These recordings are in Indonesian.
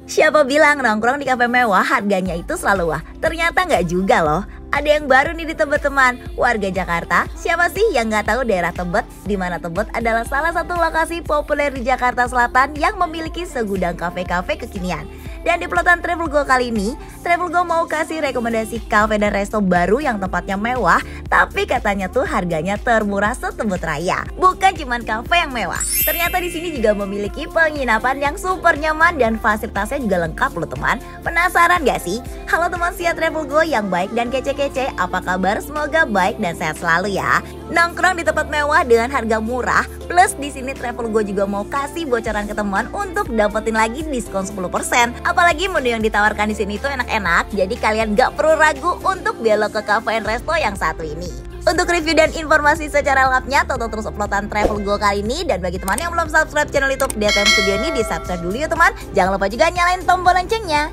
Siapa bilang nongkrong di kafe mewah harganya itu selalu wah? Ternyata nggak juga loh. Ada yang baru nih di Tebet teman. Warga Jakarta, siapa sih yang nggak tahu daerah Tebet? Di mana Tebet adalah salah satu lokasi populer di Jakarta Selatan yang memiliki segudang kafe-kafe kekinian. Dan di pelotan Travel Go kali ini, Travel Go mau kasih rekomendasi kafe dan resto baru yang tempatnya mewah, tapi katanya tuh harganya termurah se-Tebet Raya. Bukan cuman kafe yang mewah, ternyata di sini juga memiliki penginapan yang super nyaman dan fasilitasnya juga lengkap loh teman. Penasaran gak sih? Halo teman setia Travel Go yang baik dan kece-kece, apa kabar? Semoga baik dan sehat selalu ya. Nongkrong di tempat mewah dengan harga murah, plus di sini Travel Go juga mau kasih bocoran ke teman untuk dapetin lagi diskon 10%. Apalagi menu yang ditawarkan di sini itu enak-enak, jadi kalian gak perlu ragu untuk belok ke cafe and resto yang satu ini. Untuk review dan informasi secara lengkapnya, tonton terus uploadan Travel Go kali ini. Dan bagi teman yang belum subscribe channel YouTube DTM Studio ini, di subscribe dulu ya teman. Jangan lupa juga nyalain tombol loncengnya.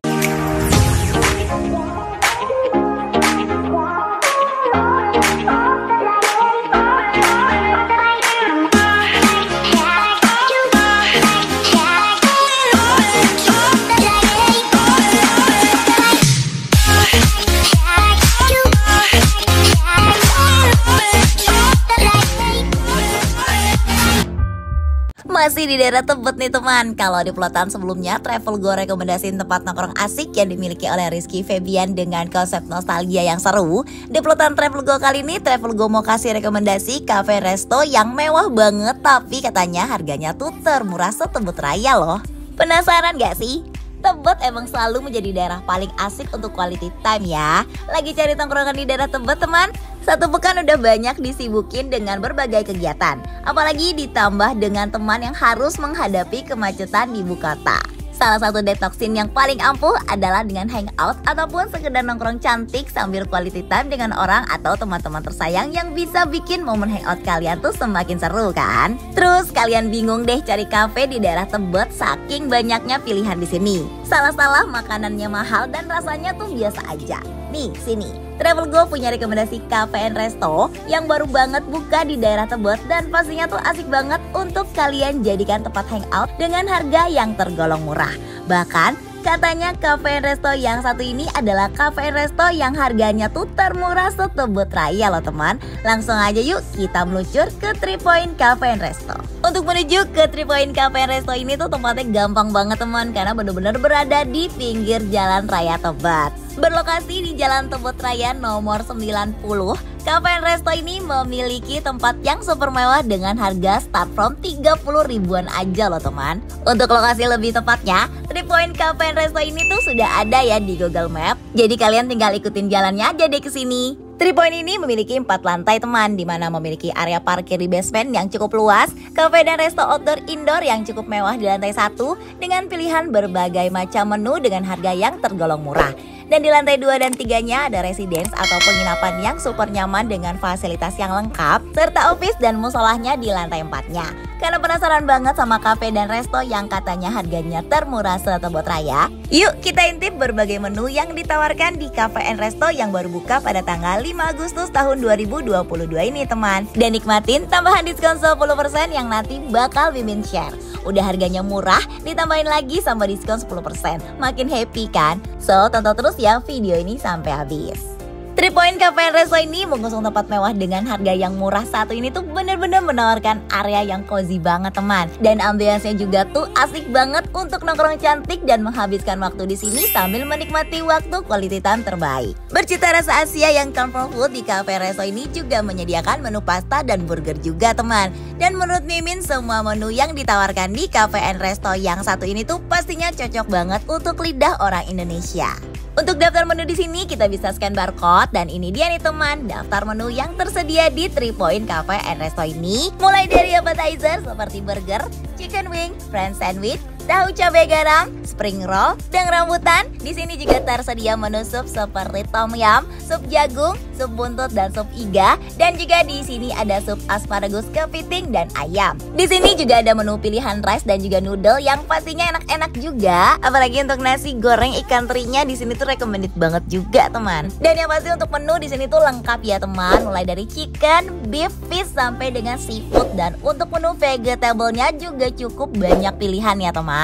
Masih di daerah Tebet nih teman. Kalau di pelotan sebelumnya Travel Go rekomendasiin tempat nongkrong asik yang dimiliki oleh Rizky Febian dengan konsep nostalgia yang seru. Di pelotan Travel Go kali ini Travel Go mau kasih rekomendasi cafe resto yang mewah banget, tapi katanya harganya tuh termurah se-Tebet Raya loh. Penasaran gak sih? Tebet emang selalu menjadi daerah paling asik untuk quality time ya. Lagi cari tongkrongan di daerah Tebet teman? Satu pekan udah banyak disibukin dengan berbagai kegiatan. Apalagi ditambah dengan teman yang harus menghadapi kemacetan di ibu kota. Salah satu detoxin yang paling ampuh adalah dengan hangout ataupun sekedar nongkrong cantik sambil quality time dengan orang atau teman-teman tersayang yang bisa bikin momen hangout kalian tuh semakin seru kan? Terus kalian bingung deh cari kafe di daerah Tebet saking banyaknya pilihan di sini. Salah-salah makanannya mahal dan rasanya tuh biasa aja. Nih, sini. Travel Go punya rekomendasi cafe and resto yang baru banget buka di daerah Tebet dan pastinya tuh asik banget untuk kalian jadikan tempat hangout dengan harga yang tergolong murah. Bahkan katanya cafe and resto yang satu ini adalah cafe and resto yang harganya tuh termurah se-Tebet Raya loh teman. Langsung aja yuk kita meluncur ke 3 Point Cafe and Resto. Untuk menuju ke 3 Point Cafe and Resto ini tuh tempatnya gampang banget teman, karena bener-bener berada di pinggir Jalan Raya Tebet. Berlokasi di Jalan Tebet Raya nomor 90, Cafe and Resto ini memiliki tempat yang super mewah dengan harga start from 30 ribuan aja loh teman. Untuk lokasi lebih tepatnya, 3 Point Cafe and Resto ini tuh sudah ada ya di Google Map. Jadi kalian tinggal ikutin jalannya aja deh ke sini. 3 Point ini memiliki 4 lantai teman, di mana memiliki area parkir di basement yang cukup luas, cafe dan resto outdoor indoor yang cukup mewah di lantai 1 dengan pilihan berbagai macam menu dengan harga yang tergolong murah. Dan di lantai 2 dan 3-nya ada residence atau penginapan yang super nyaman dengan fasilitas yang lengkap, serta office dan musolahnya di lantai 4-nya. Karena penasaran banget sama kafe dan resto yang katanya harganya termurah se-Tebet Raya, yuk kita intip berbagai menu yang ditawarkan di Cafe and Resto yang baru buka pada tanggal 5 Agustus tahun 2022 ini teman. Dan nikmatin tambahan diskon 10% yang nanti bakal Mimin share. Udah harganya murah, ditambahin lagi sama diskon 10%. Makin happy kan? So, tonton terus ya video ini sampai habis. 3 Point Cafe and Resto ini mengusung tempat mewah dengan harga yang murah satu ini tuh bener-bener menawarkan area yang cozy banget teman. Dan ambience-nya juga tuh asik banget untuk nongkrong cantik dan menghabiskan waktu di sini sambil menikmati waktu quality time terbaik. Bercita rasa Asia yang comfort food di Cafe and Resto ini juga menyediakan menu pasta dan burger juga teman. Dan menurut Mimin semua menu yang ditawarkan di Cafe and Resto yang satu ini tuh pastinya cocok banget untuk lidah orang Indonesia. Untuk daftar menu di sini kita bisa scan barcode dan ini dia nih teman, daftar menu yang tersedia di 3 Point Cafe and Resto ini. Mulai dari appetizer seperti burger, chicken wing, french sandwich, tahu cabai garam, spring roll, dan rambutan. Di sini juga tersedia menu sup seperti tom yum, sup jagung, sup buntut dan sup iga. Dan juga di sini ada sup asparagus kepiting dan ayam. Di sini juga ada menu pilihan rice dan juga noodle yang pastinya enak-enak juga. Apalagi untuk nasi goreng ikan terinya di sini tuh recommended banget juga teman. Dan yang pasti untuk menu di sini tuh lengkap ya teman, mulai dari chicken, beef, fish sampai dengan seafood. Dan untuk menu vegetable-nya juga cukup banyak pilihan ya teman.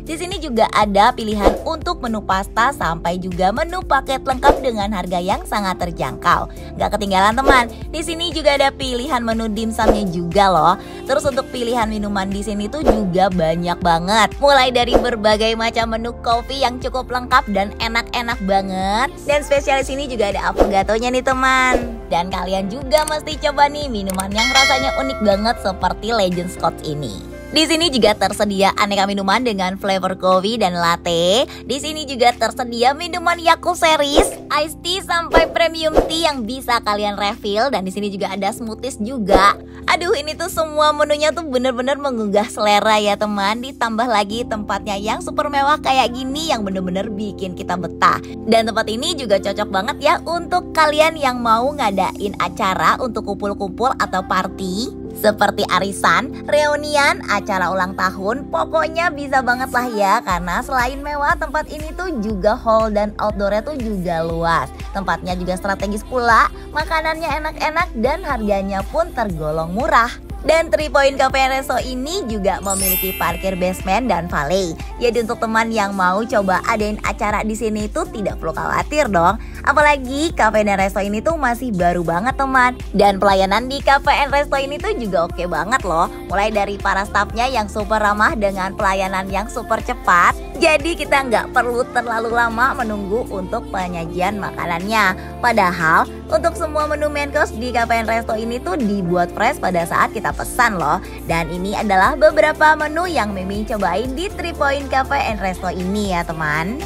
Di sini juga ada pilihan untuk menu pasta sampai juga menu paket lengkap dengan harga yang sangat terjangkau. Gak ketinggalan teman, di sini juga ada pilihan menu dimsumnya juga loh. Terus untuk pilihan minuman di sini tuh juga banyak banget. Mulai dari berbagai macam menu kopi yang cukup lengkap dan enak-enak banget. Dan spesial di sini juga ada avocado-nya nih teman. Dan kalian juga mesti coba nih minuman yang rasanya unik banget seperti Legend Scotch ini. Di sini juga tersedia aneka minuman dengan flavor kopi dan latte. Di sini juga tersedia minuman Yakult series, iced tea sampai premium tea yang bisa kalian refill, dan di sini juga ada smoothies juga. Aduh, ini tuh semua menunya tuh bener-bener menggugah selera ya teman. Ditambah lagi tempatnya yang super mewah kayak gini yang bener-bener bikin kita betah. Dan tempat ini juga cocok banget ya untuk kalian yang mau ngadain acara untuk kumpul-kumpul atau party seperti arisan, reunian, acara ulang tahun. Pokoknya bisa banget lah ya, karena selain mewah, tempat ini tuh juga hall dan outdoornya tuh juga luas. Tempatnya juga strategis pula, makanannya enak-enak dan harganya pun tergolong murah. Dan 3 Point Cafe and Resto ini juga memiliki parkir basement dan valet. Jadi untuk teman yang mau coba adain acara di sini tuh tidak perlu khawatir dong. Apalagi Cafe dan Resto ini tuh masih baru banget teman. Dan pelayanan di Cafe and Resto ini tuh juga oke banget loh. Mulai dari para staffnya yang super ramah dengan pelayanan yang super cepat. Jadi kita nggak perlu terlalu lama menunggu untuk penyajian makanannya. Padahal untuk semua menu main course di Cafe and Resto ini tuh dibuat fresh pada saat kita pesan loh. Dan ini adalah beberapa menu yang Mimin cobain di 3 Point Cafe and Resto ini ya teman.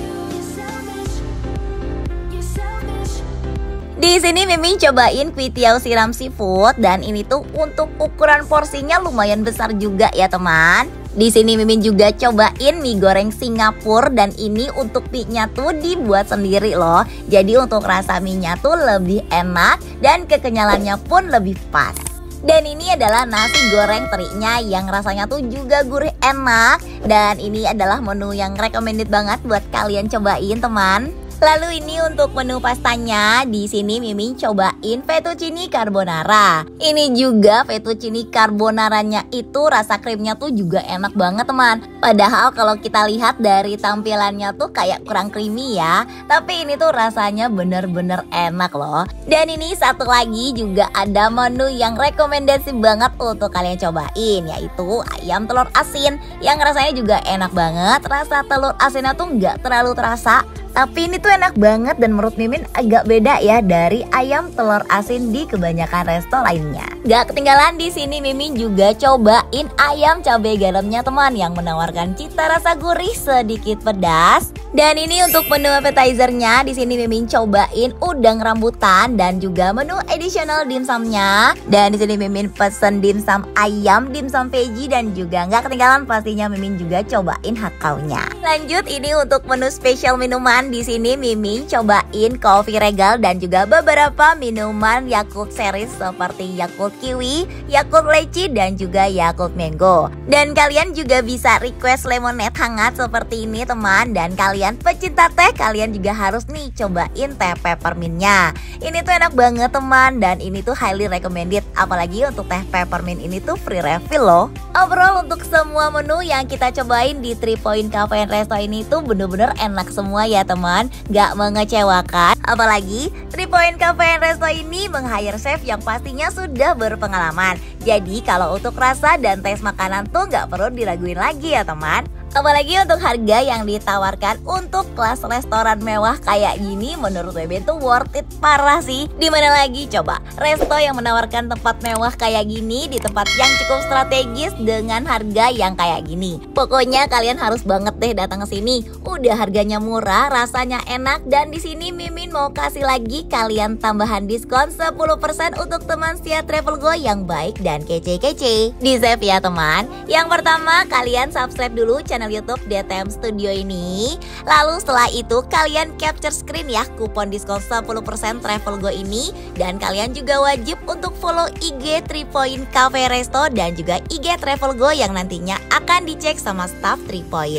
Di sini Mimin cobain kuitiau siram seafood, dan ini tuh untuk ukuran porsinya lumayan besar juga ya teman. Di sini Mimin juga cobain mie goreng Singapura, dan ini untuk mie-nya tuh dibuat sendiri loh. Jadi untuk rasa mie-nya tuh lebih enak dan kekenyalannya pun lebih pas. Dan ini adalah nasi goreng terinya yang rasanya tuh juga gurih enak. Dan ini adalah menu yang recommended banget buat kalian cobain teman. Lalu ini untuk menu pastanya, di sini Mimin cobain fettuccine carbonara. Ini juga fettuccine carbonaranya itu rasa krimnya tuh juga enak banget teman. Padahal kalau kita lihat dari tampilannya tuh kayak kurang creamy ya, tapi ini tuh rasanya bener-bener enak loh. Dan ini satu lagi juga ada menu yang rekomendasi banget untuk kalian cobain, yaitu ayam telur asin yang rasanya juga enak banget. Rasa telur asinnya tuh nggak terlalu terasa, tapi ini tuh enak banget dan menurut Mimin agak beda ya dari ayam telur asin di kebanyakan resto lainnya. Gak ketinggalan di sini Mimin juga cobain ayam cabai garamnya teman yang menawarkan cita rasa gurih sedikit pedas. Dan ini untuk menu appetizernya, di sini Mimin cobain udang rambutan dan juga menu additional dimsumnya. Dan di sini Mimin pesen dimsum ayam, dimsum veggie, dan juga nggak ketinggalan pastinya Mimin juga cobain hakaunya. Lanjut ini untuk menu spesial minuman, di sini Mimin cobain coffee regal dan juga beberapa minuman Yakult series seperti Yakult kiwi, Yakult leci, dan juga Yakult mango. Dan kalian juga bisa request lemonade hangat seperti ini teman. Dan kalian pecinta teh, kalian juga harus nih cobain teh peppermintnya. Ini tuh enak banget teman, dan ini tuh highly recommended. Apalagi untuk teh peppermint ini tuh free refill loh. Overall untuk semua menu yang kita cobain di 3 Point Cafe and Resto ini tuh bener-bener enak semua ya teman, gak mengecewakan. Apalagi 3 Point Cafe and Resto ini meng-hire chef yang pastinya sudah berpengalaman. Jadi kalau untuk rasa dan tes makanan tuh gak perlu diraguin lagi ya teman. Apalagi untuk harga yang ditawarkan untuk kelas restoran mewah kayak gini, menurut Bebe tuh worth it parah sih. Dimana lagi coba resto yang menawarkan tempat mewah kayak gini di tempat yang cukup strategis dengan harga yang kayak gini. Pokoknya kalian harus banget deh datang ke sini. Udah harganya murah, rasanya enak, dan di sini Mimin mau kasih lagi kalian tambahan diskon 10% untuk teman setia Travelgo yang baik dan kece-kece. Di save ya teman. Yang pertama, kalian subscribe dulu channel YouTube DTM Studio ini. Lalu setelah itu kalian capture screen ya kupon diskon 10% Travelgo ini. Dan kalian juga wajib untuk follow IG 3 Point Cafe Resto dan juga IG Travelgo yang nantinya akan dicek sama staff 3 Point.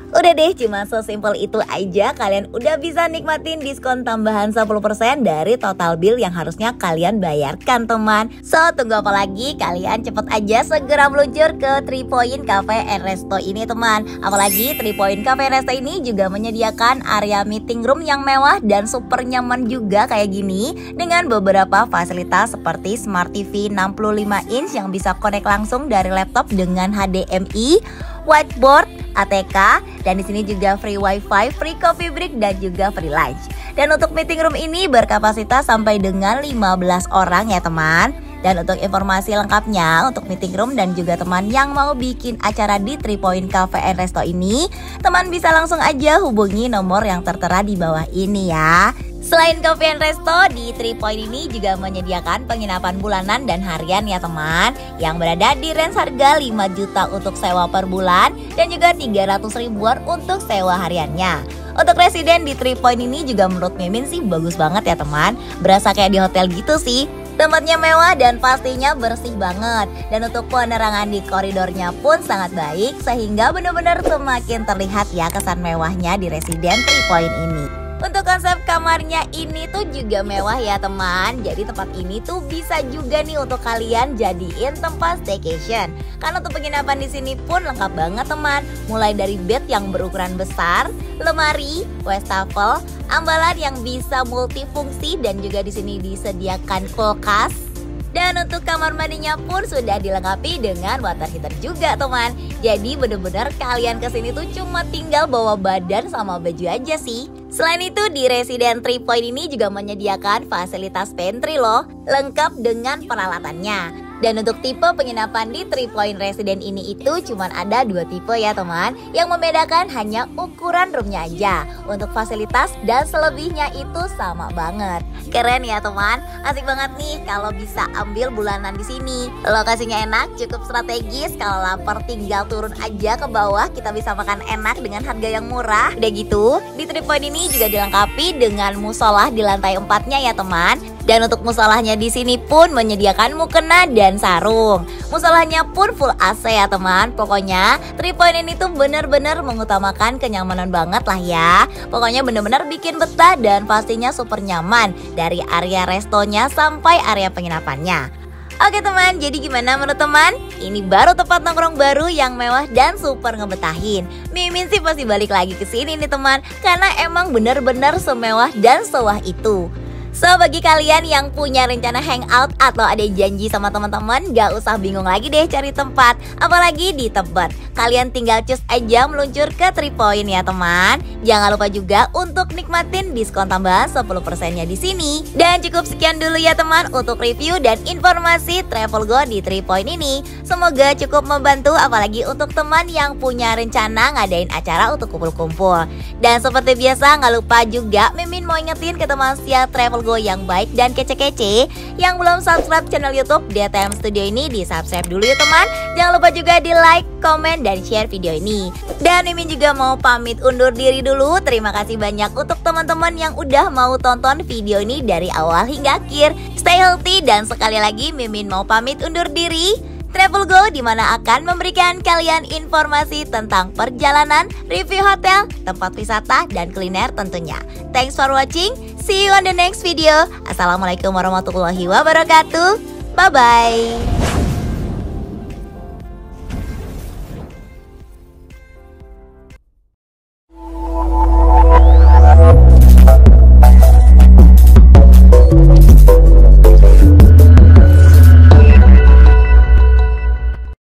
Udah deh, cuma sesimpel itu aja kalian udah bisa nikmatin diskon tambahan 10% dari total bill yang harusnya kalian bayarkan teman. So tunggu apa lagi, kalian cepet aja segera meluncur ke 3 Point Cafe and Resto ini teman. Apalagi 3 Point Cafe and Resto ini juga menyediakan area meeting room yang mewah dan super nyaman juga kayak gini, dengan beberapa fasilitas seperti Smart TV 65 inch yang bisa connect langsung dari laptop dengan HDMI, whiteboard, ATK, dan di sini juga free wifi, free coffee break, dan juga free lunch. Dan untuk meeting room ini berkapasitas sampai dengan 15 orang ya teman. Dan untuk informasi lengkapnya untuk meeting room dan juga teman yang mau bikin acara di 3 Point Cafe and Resto ini, teman bisa langsung aja hubungi nomor yang tertera di bawah ini ya. Selain Cafe and Resto, di 3 Point ini juga menyediakan penginapan bulanan dan harian ya teman, yang berada di range harga 5 juta untuk sewa per bulan dan juga 300 ribuan untuk sewa hariannya. Untuk residen di 3 Point ini juga menurut Mimin sih bagus banget ya teman, berasa kayak di hotel gitu sih. Tempatnya mewah dan pastinya bersih banget. Dan untuk penerangan di koridornya pun sangat baik, sehingga benar-benar semakin terlihat ya kesan mewahnya di residen 3 Point ini. Untuk konsep kamarnya ini tuh juga mewah ya teman. Jadi tempat ini tuh bisa juga nih untuk kalian jadiin tempat staycation. Karena untuk penginapan di sini pun lengkap banget teman. Mulai dari bed yang berukuran besar, lemari, wastafel, ambalan yang bisa multifungsi, dan juga di sini disediakan kulkas. Dan untuk kamar mandinya pun sudah dilengkapi dengan water heater juga teman. Jadi bener-bener kalian kesini tuh cuma tinggal bawa badan sama baju aja sih. Selain itu di residen 3 Point ini juga menyediakan fasilitas pantry loh, lengkap dengan peralatannya. Dan untuk tipe penginapan di 3 Point Resident ini itu cuma ada 2 tipe ya teman. Yang membedakan hanya ukuran roomnya aja. Untuk fasilitas dan selebihnya itu sama banget. Keren ya teman, asik banget nih kalau bisa ambil bulanan di sini. Lokasinya enak, cukup strategis. Kalau lapar tinggal turun aja ke bawah, kita bisa makan enak dengan harga yang murah. Udah gitu, di 3 Point ini juga dilengkapi dengan musola di lantai 4-nya ya teman. Dan untuk musolahnya di sini pun menyediakan mukena dan sarung. Musolahnya pun full AC ya teman. Pokoknya 3 Point ini tuh bener-bener mengutamakan kenyamanan banget lah ya. Pokoknya bener-bener bikin betah dan pastinya super nyaman. Dari area restonya sampai area penginapannya. Oke teman, jadi gimana menurut teman? Ini baru tempat nongkrong baru yang mewah dan super ngebetahin. Mimin sih pasti balik lagi ke sini nih teman, karena emang bener-bener semewah dan sewah itu. So bagi kalian yang punya rencana hangout atau ada janji sama teman-teman, gak usah bingung lagi deh cari tempat, apalagi di Tebet. Kalian tinggal cus aja meluncur ke 3 Point ya teman. Jangan lupa juga untuk nikmatin diskon tambahan 10%-nya di sini. Dan cukup sekian dulu ya teman untuk review dan informasi Travel Go di 3 Point ini. Semoga cukup membantu, apalagi untuk teman yang punya rencana ngadain acara untuk kumpul-kumpul. Dan seperti biasa gak lupa juga Mimin mau ingetin ke teman setia Travel Go yang baik dan kece-kece, yang belum subscribe channel YouTube DTM Studio ini, di subscribe dulu ya teman. Jangan lupa juga di like, komen, dan share video ini. Dan Mimin juga mau pamit undur diri dulu. Terima kasih banyak untuk teman-teman yang udah mau tonton video ini dari awal hingga akhir. Stay healthy, dan sekali lagi Mimin mau pamit undur diri. Travel Go dimana akan memberikan kalian informasi tentang perjalanan, review hotel, tempat wisata, dan kuliner tentunya. Thanks for watching, see you on the next video. Assalamualaikum warahmatullahi wabarakatuh. Bye-bye.